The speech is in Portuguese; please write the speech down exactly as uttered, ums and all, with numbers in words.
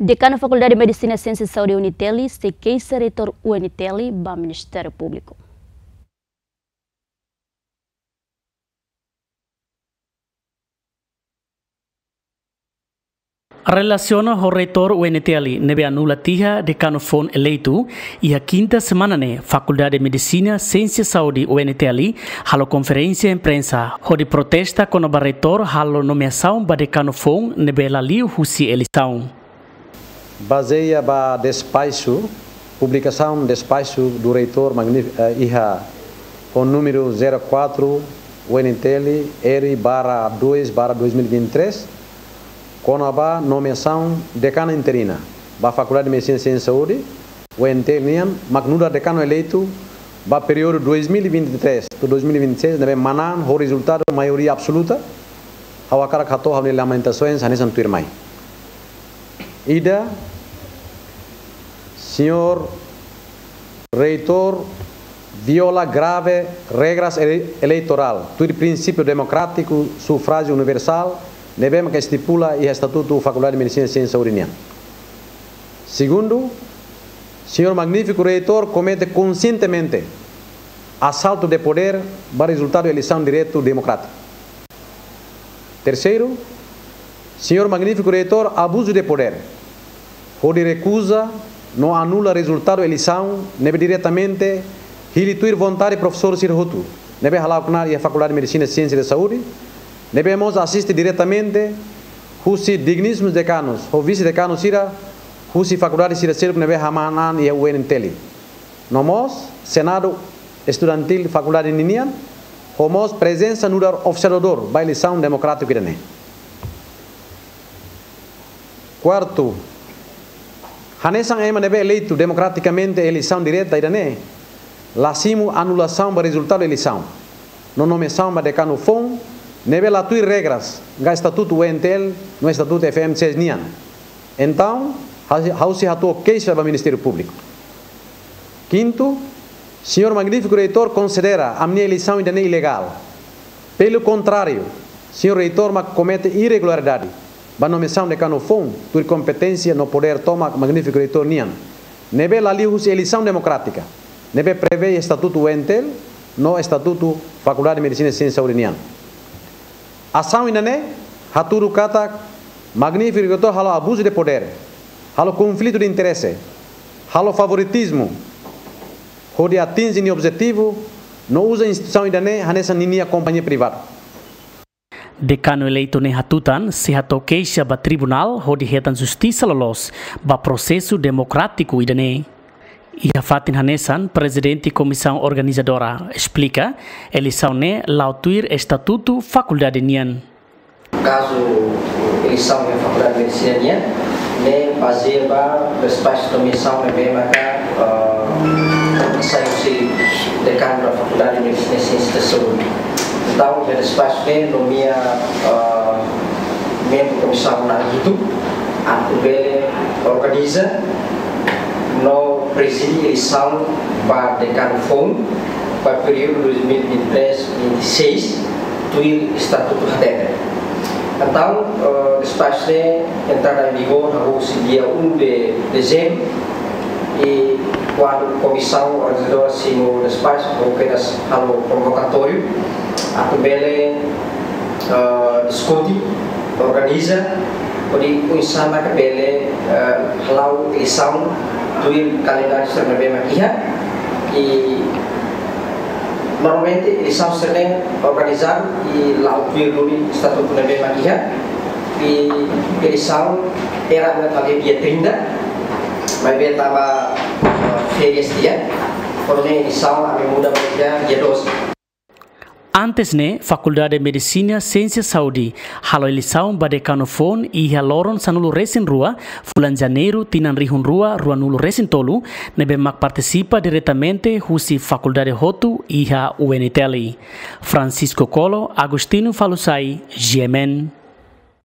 Decano Faculdade de Medicina, Ciência e Saúde Uniteli, se queixa reitor Uniteli, para o Ministério Público. Relaciona o reitor U N T L nebe anula tiha decano fon eleito e a quinta semana ne Faculdade de Medicina, Ciência e Saúde U N T L halo conferência imprensa onde protesta com o reitor halo nomeação ba decano fon nebe laliu husi eleição. Baseia ba despacho, publicação despacho do reitor magnífico uh, iha com número zero quatro U N T L R barra dois barra dois mil e vinte e três com a nomeação decana interina da Faculdade de Medicina, Ciência e Saúde, o U N T L, magnuda decano eleito, para o período dois mil e vinte e três a dois mil e vinte e seis, deve manan o resultado maioria absoluta, ao cara que atou as lamentações, a nessa turma. Ida, senhor reitor, viola grave regras eleitoral, do princípio democrático, sufrágio universal, devemos que estipula o Estatuto da Faculdade de Medicina, Ciência e Saúde. Segundo, senhor magnífico reitor comete conscientemente assalto de poder para resultado de eleição direto democrática. Terceiro, senhor magnífico reitor abuso de poder, onde recusa, não anula resultado de eleição, neve diretamente hilituir vontade professor Sirhutu, neve halaucnar e a Faculdade de Medicina, Ciência e Saúde. Devemos assistir diretamente os digníssimos decanos, o vice-decano Sira, os faculdades Sira Sira, que neve Hamanan e o U N T L. Nós, Senado Estudantil Faculdade de Ninian, somos presença no observador da eleição democrática. Quarto, Hanesan Ema neve eleito democraticamente a eleição direta, irane, lassimo anulação do resultado da eleição. Não nomeação do decano Fon, neve latui regras, ga estatuto U N T L, no estatuto F M C S nian. Então, hau se hatou queixa para o Ministério Público. Quinto, senhor magnífico reitor considera a minha eleição ainda não ilegal. Pelo contrário, senhor reitor comete irregularidade. A nomeação de canofon, por competência no poder toma magnífico reitor nian. Neve laliu a eleição democrática. Neve prevê estatuto U N T L, no estatuto Faculdade de Medicina e Ciência e Saúde nian. Ação ainda não, haturu kata magnífico reitor halo abuso de poder, halo conflito de interesse, halo favoritismo, onde atinge o objetivo, não usa instituição ainda não, hanessa ninia companhia privada. Decano eleito ne hatutan se hatou queixa ba tribunal onde retan justiça lolos ba processo democrático idane. E a Fatin Hanessan, presidente da comissão organizadora, explica eleição ne lautuir estatuto faculdade nian. Caso eleição da Faculdade de Medicina nian, ne baseia ba despacho da comissão ne maka saiu-se decano da Faculdade de Medicina e Ciência e Saúde. Então, o despacho ne nomia membro da comissão na itu, a ele organiza no presídio eleição para decano fon para o período dois mil e vinte e três a dois mil e vinte e seis do Estatuto da Terra. Então, o despacho entrará em vigor no dia um de dezembro e quando a comissão organizadora assinou o despacho, ou que no convocatório, a Tubele uh, discute, organiza, onde o insana que Tubele lau eleição do calendário estrangeiro aqui e normalmente eles são sering organizados e lá o do estatuto da mesma aqui e eles são era naquele dia trinta mas dia tava férias dia porém eles são a muda para dia doze. Antes ne, Faculdade de Medicina, Ciência e Saúde, halo eleição ba decano fon e haloron sanulu resin rua, fulan janeiro tinan rihun rua, rua nulu resin tolu, nebe mak participa diretamente husi Faculdade Hotu e ha U N T L. Francisco Colo, Agostino Falusai, G M N.